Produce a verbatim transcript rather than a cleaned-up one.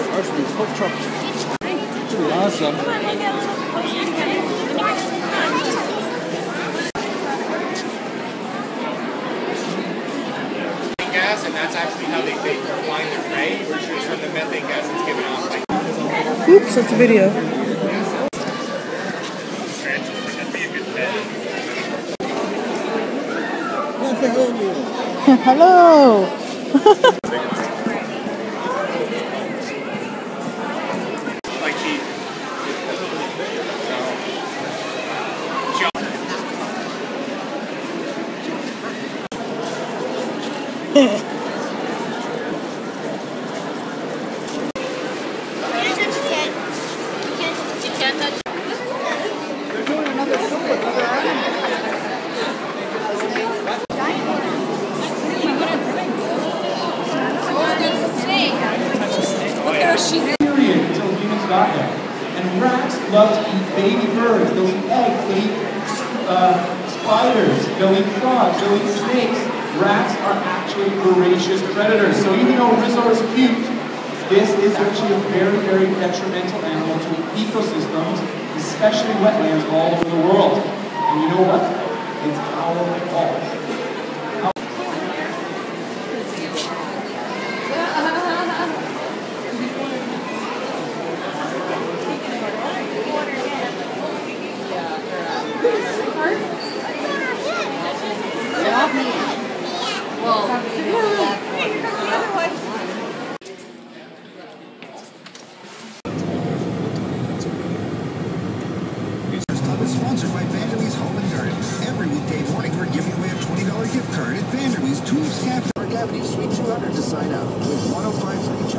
Archery pork chop. Pretty awesome. Gas, and that's actually how they, they find their prey, which is from the methane gas that's given off. Like, oops, that's a video. Hello. like she. So. Period until humans got there. And rats love to eat baby birds. They'll eat eggs. They'll eat uh, spiders. They'll eat frogs. They'll eat snakes. Rats are actually voracious predators. So even though Rizzo is cute, this is actually a very, very detrimental animal to ecosystems, especially wetlands all over the world. And you know what? It's our fault. Sponsored by Vanderlee's Home and Garden. Every weekday morning, we're giving away a twenty dollar gift card at Vanderlee's Tulips Cafe. Our Cavity Suite two hundred to sign up with one oh five free